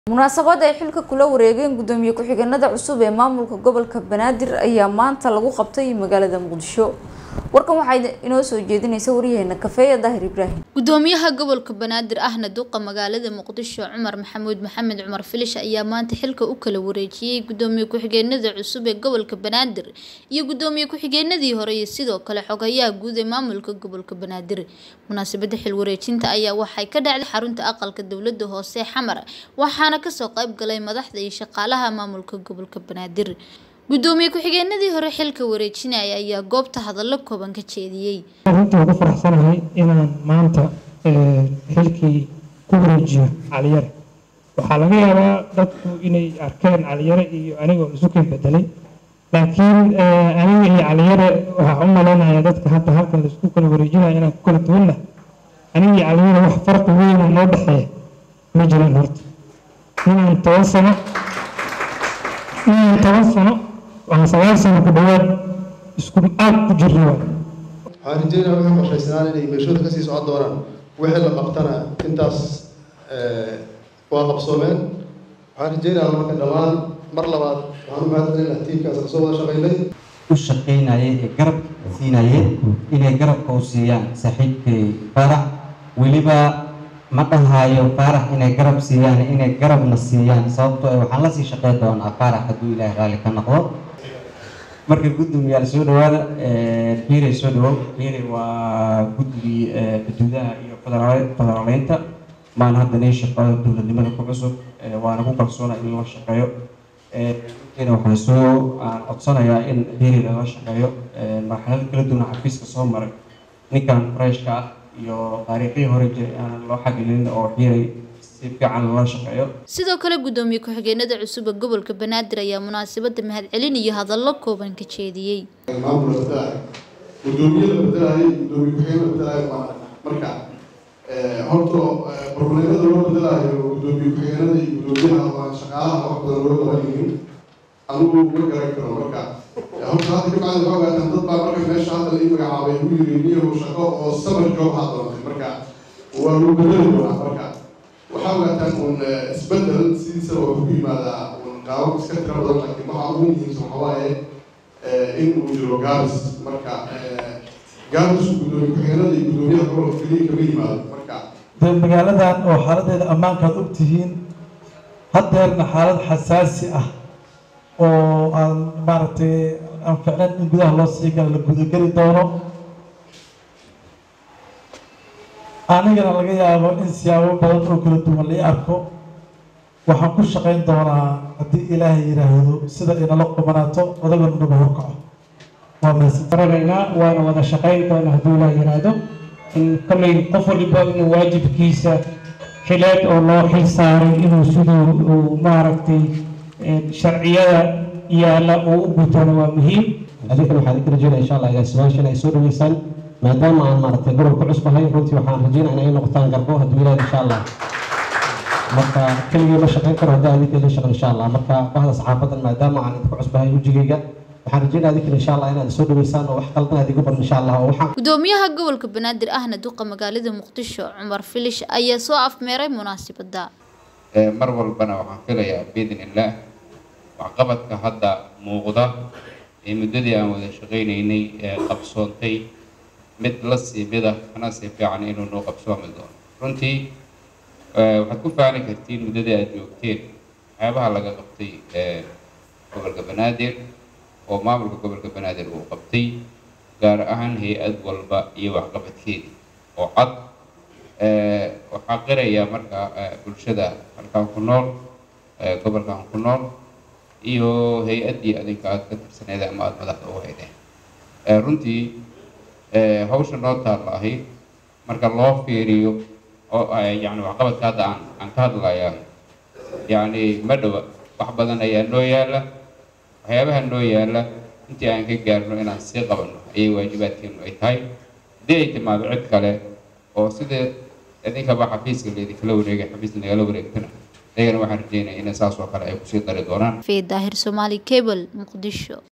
Munaasabad ay xilka kula wareegayeen Gudoomiye ku-xigeenada cusub ee Maamulka Gobolka Banaadir ayaa maanta lagu qabtay magaalada Muqdisho. Warkan waxay inoo soo jeedinaysaa wariyaheenna Kafeeya Daahir Ibraahim. Gudoomiyaha Gobolka Banaadir ahna duqa magaalada Muqdisho Cumar Maxamed Cumar Filish ayaa maanta xilka u kala wareejiyay Gudoomiye ku-xigeenada cusub ee Gobolka Banaadir iyo Gudoomiye ku-xigeenadii hore iyo sidoo kale xogayaha guud ee Maamulka Gobolka Banaadir. Munaasabadda xil wareejinta ayaa waxay ka dhacday xarunta aqalka dawladda hoose Xamar waxaana ka soo qayb galay madaxda iyo shaqaalaha Maamulka Gobolka Banaadir. Gudoomiye ku-xigeenadii hore xilka wareejinaya ayaa goobta hadallo kooban ka jeediyay. Runtii ugu faraxsanahay inaan maanta xilkii ku wareejiyo Caliyare. Waxaa laga yaabaa dadku inay arkeen Caliyare iyo aniga isu keen bedelay. Laakiin aniga iyo Caliyare waxa u maleynayaa dadka hadda halkan isku kala wareejinaya inaan ku kala duwanna. Aniga iyo Caliyare wax farq weyn oo noo dhaxeeya ma jiraan horta. Inaan 10 sano waxaan 9 sano ku dhawaad isku aad ku jirnaa. waxaan rajeynayaa waxaan qorshaysnaan inay meeshooda ka sii socon doonaan wixii la qabtana intaas waa qabsoomeen. waxaan rajeynayaa marka dhammaan mar labaad waxaan u mahadcelinayaa tiimkaas ka soo wada shaqeynay u shaqeynayay ee garab siinayay inay garabka u siiyaan saaxiibkay Farax weliba ma dhahayo Farax inay garab siiyaan inay garabna siiyaan sababtoo ah waxaan la sii shaqeyn doonaa Farax hadduu Ilaahay raali ka noqdo. marka gudoomiyaal soo dhawaada xiray soo dhawow xiray waa guddiga xuduudaha iyo federaaleynta maan hadda inay shaqada dowladnimada ku cusub waana ku kalsoona in loo shaqeeyo ina waxaan soo codsanayaa in xiray laga shaqeeyo marxalad kala duwan xafiiska soo maray ninkan freshka ah iyo taariikhii hore jiray aan loo xagelin oo xiray sidoo kale gudoomiye ku-xigeenada cusub ee Gobolka Banaadir ayaa munaasabadda mahadcelin iyo hadallo kooban ka jeediyay. maamulka gudoomiyaha bedelahay gudoomiye ku-xigeenada bedelahay marka horto barnaamijyada loo bedelahay gudoomiye ku-xigeenada iyo gudoomiyaha waa shaqaalaha wax badan loo qaban yihiin anigu ma garan karo marka horta hadda ka bacdi waxaa dad baa marka meesha hadda la magacaabay ugu yiri niyo shaqo oo sabar joog ha doonay marka waa loo bedeli doonaa marka waxaa ogaataan uun isbedel sidiisa oo ku yimaada uun qaabab iska tira badan laakiin waxaa ugu muhiimsan waxaa waaye in uu jiro gaabis marka gaabisku gudoomiye ku-xigeenada iyo gudoomiyaha gobolka keliya kama yimaado marka magaaladan oo xaaladeeda ammaankaad og tihiin haddeerna xaalad xasaasi ah oo aan maaragtay aan ficnayn in gudaha loo sii gala la gudageli doono anigana laga yaabo in siyaabo badan oo kala duwan la arko waxaan ku shaqeyn doonaa haddii Ilaahay yiraahdo sida inala qumanaato odagana nagu horkaco waa mahadsantahay waana wada shaqeyn doonaa haddii Ilaahay yiraahdo in kolley qof walba inuu waajibkiisa xileed oo loo xil saaray inuu siduu maaragtay sharciyada yaala uu u gutana waa muhiim. adinkana waxaan idin rajeynayaa insha Allah ilaa su'aashan ay soo dhaweysaan maadaama aan maaragtay gobolka cusbahay runtii waxaan rajeynayaa inay noqotaan garbo haddii Ilaahay insha Allah marka keligii ma shaqeyn karo haddii aan idin shaqeyn insha Allah marka bahda saxaafadan maadaama aan idinku cusbahay wajigayga waxaan rajeynayaa idinka insha Allah inaad soo dhaweysaan oo wax qaldan aad igu bar insha Allah oo waxaan Gudoomiyaha Gobolka Banaadir ahna duqa magaalada Muqdisho Cumar Filish ayaa soo afmeeray munaasabadda mar walbana waxaan filayaa biidnillah waxqabadka hadda muuqda ee muddadii aan wada shaqeynaynay qabsoontay mid la siibida kana si fiican inuu noo qabsoomi doono runtii waxaad ku faani kartiin muddadii aad joogteen waxyaabaha laga qabtay gobolka Banaadir oo maamulka gobolka Banaadir uu qabtay gaar ahaan hay'ad walba iyo waxqabadkeedii oo cad waxaa qiraya marka bulshada halkaan ku nool gobolkan ku nool iyo hay'adii adinka aad ka tirsaneed ama aad madaxda u haydeen runtii hawsha noo taalla ahayd marka loo fiiriyo oo yani waxqabadka hadda aan ka hadlayaa yani ma dhowa wax badan ayaa noo yaala waxyaabaha noo yaala intii aan ka gaarno inaan sii qabanno ayay waajibaadkeenu ay tahay haddii ay timaado cid kale oo sida idinkaba xafiiska laidinkala wareegay xafiis nagala wareegtana ayagana waxaan rajeynayaa in saas oo kale ay kusii dari doonaan. Daahir Somali Cable Muqdisho.